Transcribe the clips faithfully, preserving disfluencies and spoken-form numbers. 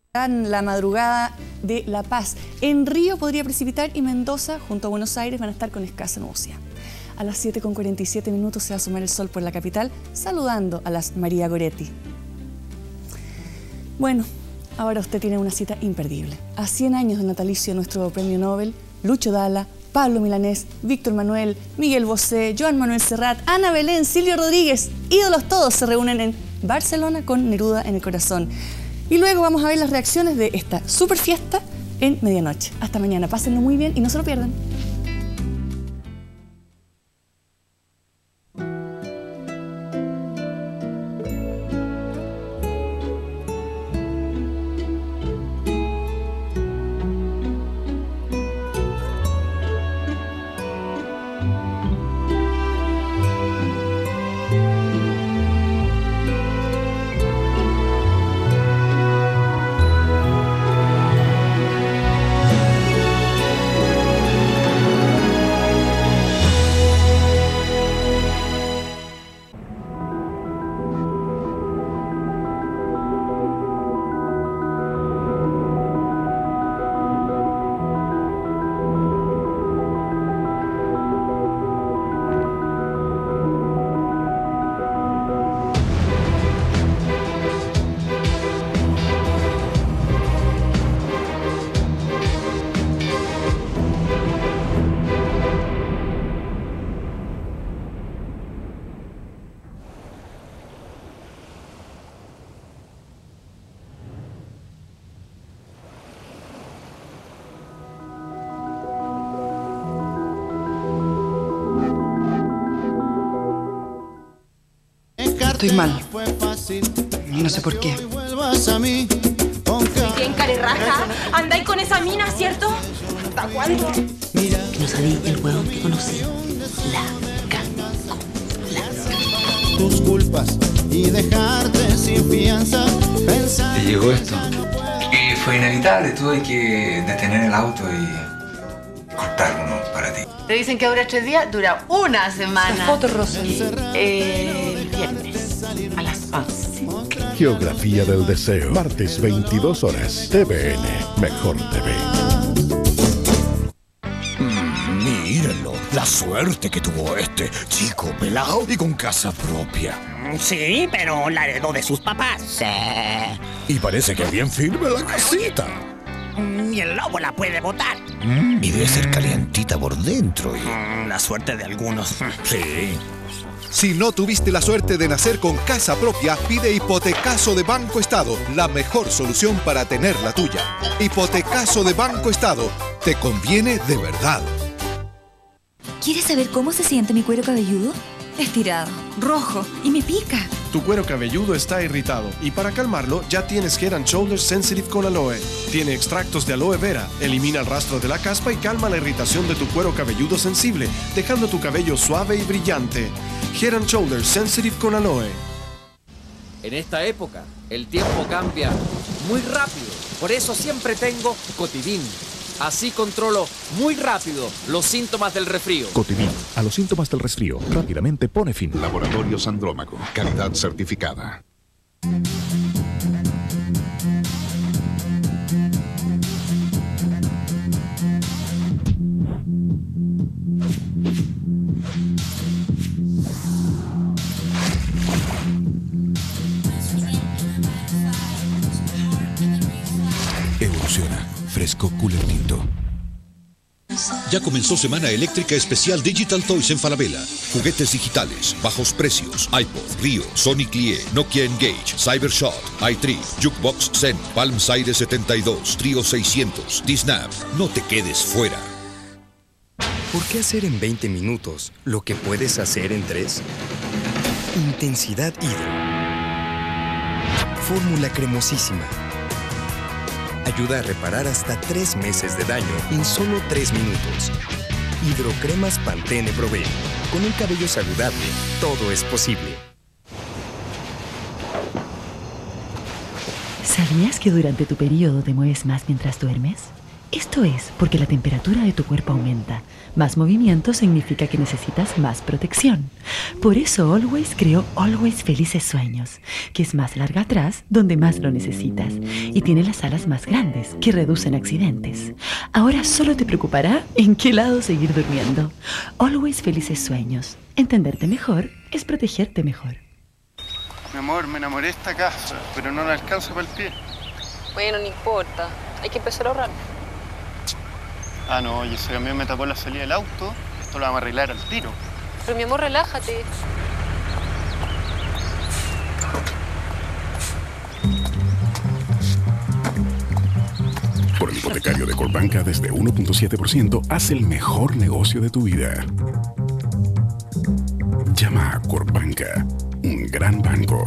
En la madrugada de La Paz. En Río podría precipitar y Mendoza, junto a Buenos Aires, van a estar con escasa nubosidad. A las siete con cuarenta y siete minutos se va a asomar el sol por la capital, saludando a las María Goretti. Bueno, ahora usted tiene una cita imperdible. A cien años del natalicio de nuestro premio Nobel, Lucho Dalla, Pablo Milanés, Víctor Manuel, Miguel Bosé, Joan Manuel Serrat, Ana Belén, Silvio Rodríguez, ídolos todos se reúnen en Barcelona con Neruda en el corazón. Y luego vamos a ver las reacciones de esta super fiesta en medianoche. Hasta mañana, pásenlo muy bien y no se lo pierdan. Estoy mal. No sé por qué. ¿Quién carerraja? ¿Andáis con esa mina, cierto? ¿Hasta cuándo? Que no sabía el hueón que conocí. La cagó. Tus culpas y dejarte sin fianza. ¿Te llegó esto? Y fue inevitable. Tuve que detener el auto y cortar uno para ti. Te dicen que dura tres días, dura una semana. La foto rosa. Eh, el viernes a las once. Geografía del Deseo. Martes, veintidós horas. T V N. Mejor T V. Mm, mírenlo. La suerte que tuvo este chico pelado y con casa propia. Sí, pero la heredó de sus papás. Sí. Y parece que bien firme la casita. Y el lobo la puede botar. Mm, y debe ser calientita por dentro. Y... Mm, la suerte de algunos. Sí. Si no tuviste la suerte de nacer con casa propia, pide Hipotecaso de Banco Estado, la mejor solución para tener la tuya. Hipotecaso de Banco Estado, te conviene de verdad. ¿Quieres saber cómo se siente mi cuero cabelludo? Estirado, rojo y me pica. Tu cuero cabelludo está irritado y para calmarlo ya tienes Head and Shoulders Sensitive con aloe. Tiene extractos de aloe vera, elimina el rastro de la caspa y calma la irritación de tu cuero cabelludo sensible, dejando tu cabello suave y brillante. Head and Shoulders Sensitive con aloe. En esta época, el tiempo cambia muy rápido. Por eso siempre tengo Cotivin. Así controlo muy rápido los síntomas del resfrío. Cotivin, a los síntomas del resfrío, rápidamente pone fin. Laboratorios Andrómaco, calidad certificada. Evoluciona. Fresco Cooler Tinto. Ya comenzó Semana Eléctrica Especial Digital Toys en Falabella. Juguetes digitales, bajos precios, iPod, Rio, Sony Clié, Nokia Engage, Cybershot, iTree, Jukebox Zen, Palm Sire setenta y dos, Trio seiscientos, D-Snap. No te quedes fuera. ¿Por qué hacer en veinte minutos lo que puedes hacer en tres? Intensidad Hidro. Fórmula cremosísima. Ayuda a reparar hasta tres meses de daño en solo tres minutos. Hidrocremas Pantene Pro V. Con un cabello saludable, todo es posible. ¿Sabías que durante tu periodo te mueves más mientras duermes? Esto Esto es porque la temperatura de tu cuerpo aumenta. Más movimiento significa que necesitas más protección. Por eso Always creó Always Felices Sueños, que es más larga atrás donde más lo necesitas y tiene las alas más grandes que reducen accidentes. Ahora solo te preocupará en qué lado seguir durmiendo. Always Felices Sueños. Entenderte mejor es protegerte mejor. Mi amor, me enamoré de esta casa, pero no la alcanzo para el pie. Bueno, no importa. Hay que empezar a ahorrar. Ah, no, oye, ese camión me tapó la salida del auto. Esto lo vamos a arreglar al tiro. Pero mi amor, relájate. Por el hipotecario de Corbanca desde uno punto siete por ciento, haz el mejor negocio de tu vida. Llama a Corbanca, un gran banco.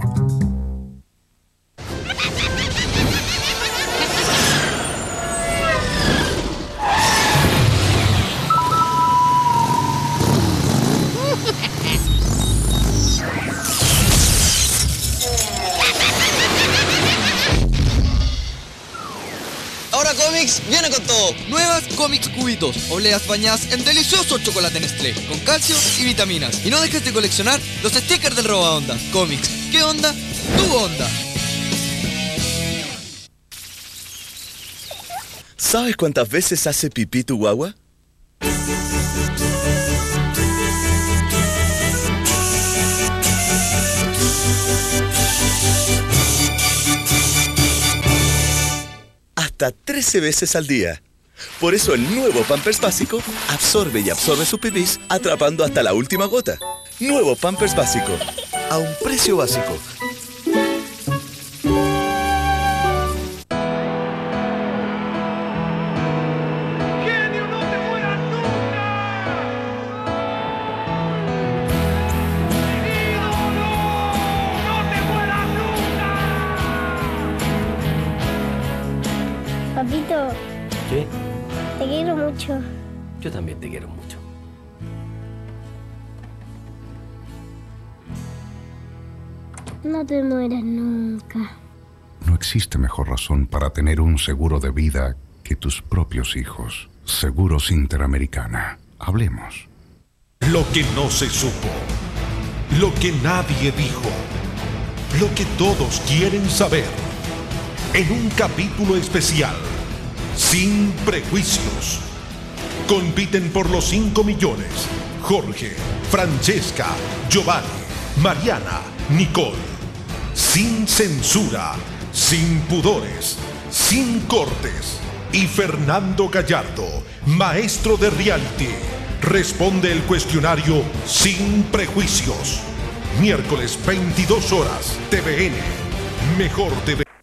Ahora Comics viene con todo. Nuevas Comics Cubitos, obleas bañadas en delicioso chocolate Nestlé, con calcio y vitaminas. Y no dejes de coleccionar los stickers del Roba Onda. Comics, ¿qué onda? Tu onda. ¿Sabes cuántas veces hace pipí tu guagua? Hasta trece veces al día. Por eso el nuevo Pampers Básico absorbe y absorbe sus pipís, atrapando hasta la última gota. Nuevo Pampers Básico, a un precio básico. Papito, ¿Qué? te quiero mucho. Yo también te quiero mucho. No te mueras nunca. No existe mejor razón para tener un seguro de vida que tus propios hijos. Seguros Interamericana. Hablemos. Lo que no se supo. Lo que nadie dijo. Lo que todos quieren saber. En un capítulo especial, Sin Prejuicios. Compiten por los cinco millones Jorge, Francesca, Giovanni, Mariana, Nicole. Sin censura, sin pudores, sin cortes. Y Fernando Gallardo, maestro de reality, responde el cuestionario Sin Prejuicios. Miércoles veintidós horas, T V N. Mejor T V.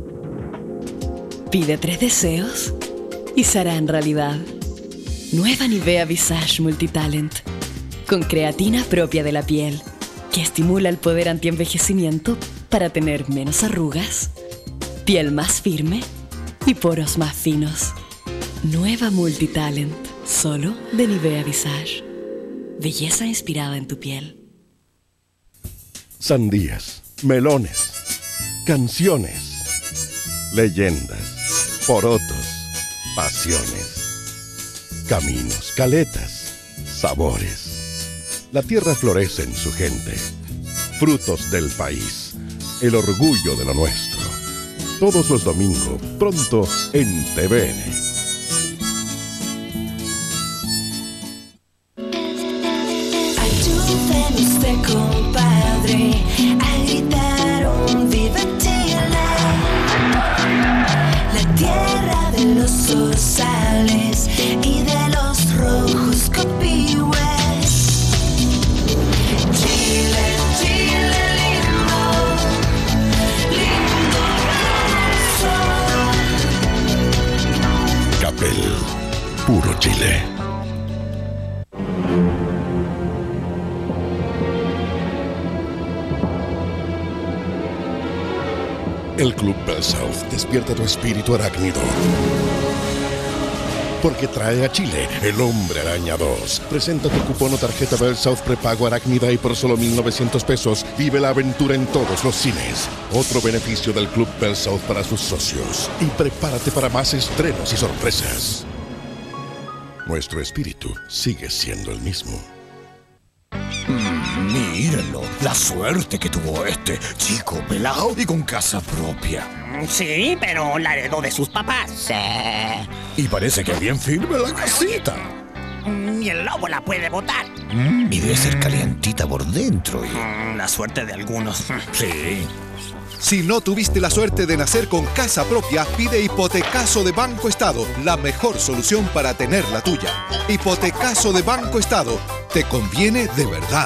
Pide tres deseos y se harán realidad. Nueva Nivea Visage Multitalent, con creatina propia de la piel, que estimula el poder antienvejecimiento para tener menos arrugas, piel más firme y poros más finos. Nueva Multitalent, solo de Nivea Visage. Belleza inspirada en tu piel. Sandías, melones, canciones, leyendas, porotos, pasiones, caminos, caletas, sabores. La tierra florece en su gente. Frutos del país, el orgullo de lo nuestro. Todos los domingos, pronto en T V N. Ayúdenme, compadre, a gritar un viva Chile. La tierra de los zorzales y de los rojos copihue. Chile, Chile lindo, lindo corazón. Capel, puro Chile. El Club Bell South despierta tu espíritu arácnido. Porque trae a Chile El Hombre Araña dos. Presenta tu cupón o tarjeta Bell South prepago arácnida y por solo mil novecientos pesos vive la aventura en todos los cines. Otro beneficio del Club Bell South para sus socios. Y prepárate para más estrenos y sorpresas. nuestro espíritu sigue siendo el mismo. Mm, mírenlo, la suerte que tuvo este chico pelado y con casa propia. Sí, pero la heredó de sus papás. Sí. Y parece que bien firme la casita. Ni el lobo la puede botar. Mm, y debe ser calientita por dentro. Y... Mm, la suerte de algunos. Sí. Si no tuviste la suerte de nacer con casa propia, pide Hipotecaso de Banco Estado, la mejor solución para tener la tuya. Hipotecaso de Banco Estado, te conviene de verdad.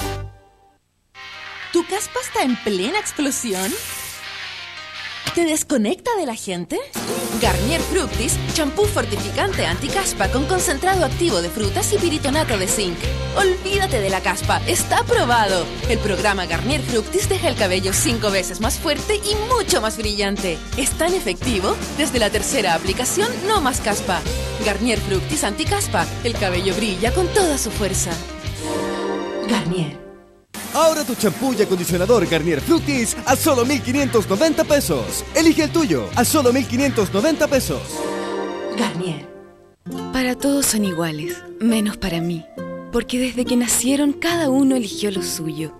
¿Tu caspa está en plena explosión? ¿Te desconecta de la gente? Garnier Fructis, champú fortificante anticaspa con concentrado activo de frutas y piritonato de zinc. Olvídate de la caspa, está aprobado. El programa Garnier Fructis deja el cabello cinco veces más fuerte y mucho más brillante. Es tan efectivo, desde la tercera aplicación no más caspa. Garnier Fructis anticaspa, el cabello brilla con toda su fuerza. Garnier. Ahora tu champú y acondicionador Garnier Fructis a solo mil quinientos noventa pesos. Elige el tuyo a solo mil quinientos noventa pesos. Garnier. Para todos son iguales, menos para mí. Porque desde que nacieron cada uno eligió lo suyo.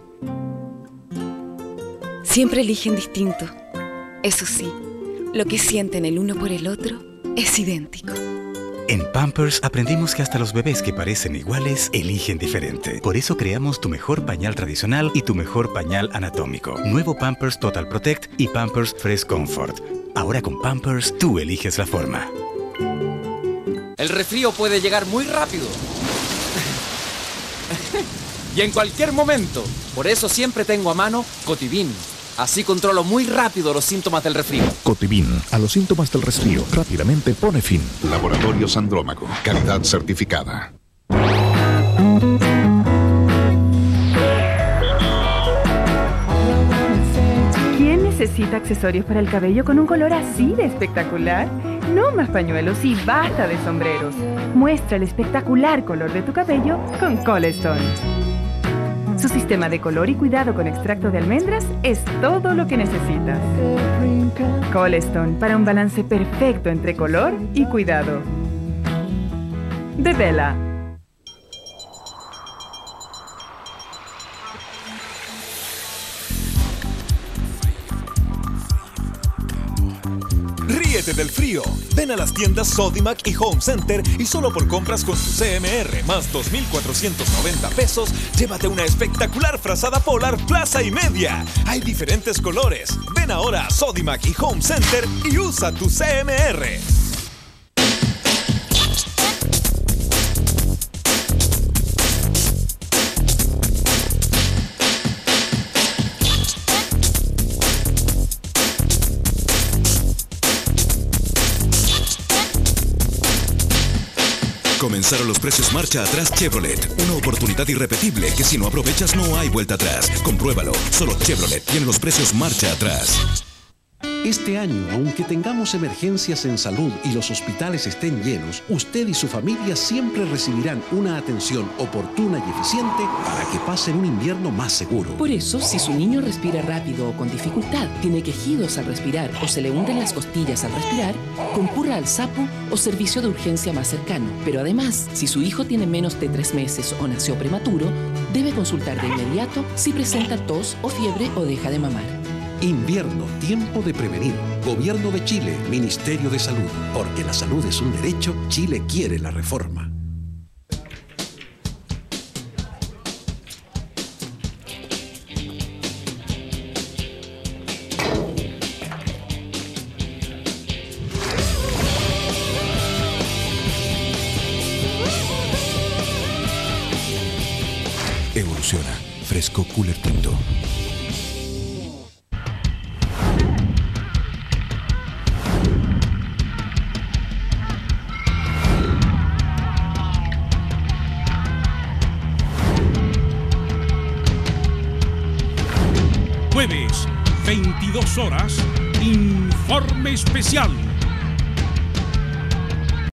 Siempre eligen distinto. Eso sí, lo que sienten el uno por el otro es idéntico. En Pampers aprendimos que hasta los bebés que parecen iguales eligen diferente. Por eso creamos tu mejor pañal tradicional y tu mejor pañal anatómico. Nuevo Pampers Total Protect y Pampers Fresh Comfort. Ahora con Pampers, tú eliges la forma. El resfrío puede llegar muy rápido. Y en cualquier momento. Por eso siempre tengo a mano Cotivin. Así controlo muy rápido los síntomas del resfrío. Cotivin, a los síntomas del resfrío, rápidamente pone fin. Laboratorios Andrómaco, calidad certificada. ¿Quién necesita accesorios para el cabello con un color así de espectacular? No más pañuelos y basta de sombreros. Muestra el espectacular color de tu cabello con Colestone. Su sistema de color y cuidado con extracto de almendras es todo lo que necesitas. Colestone, para un balance perfecto entre color y cuidado. De Bella. Ríete del frío. Ven a las tiendas Sodimac y Home Center y solo por compras con tu C M R más dos mil cuatrocientos noventa pesos, llévate una espectacular frazada polar plaza y media. Hay diferentes colores. Ven ahora a Sodimac y Home Center y usa tu C M R. Comenzaron los precios marcha atrás Chevrolet. Una oportunidad irrepetible que si no aprovechas no hay vuelta atrás. Compruébalo. Solo Chevrolet tiene los precios marcha atrás. Este año, aunque tengamos emergencias en salud y los hospitales estén llenos, usted y su familia siempre recibirán una atención oportuna y eficiente para que pasen un invierno más seguro. Por eso, si su niño respira rápido o con dificultad, tiene quejidos al respirar o se le hunden las costillas al respirar, concurra al SAPU o servicio de urgencia más cercano. Pero además, si su hijo tiene menos de tres meses o nació prematuro, debe consultar de inmediato si presenta tos o fiebre o deja de mamar. Invierno, tiempo de prevenir. Gobierno de Chile, Ministerio de Salud. Porque la salud es un derecho, Chile quiere la reforma. Evoluciona. Fresco Cooler Tinto. Jueves, veintidós horas, Informe Especial.